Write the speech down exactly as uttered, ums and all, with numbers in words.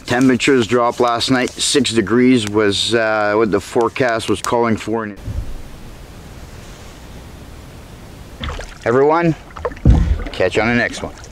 Temperatures dropped last night. Six degrees was uh, what the forecast was calling for. Everyone, catch you on the next one.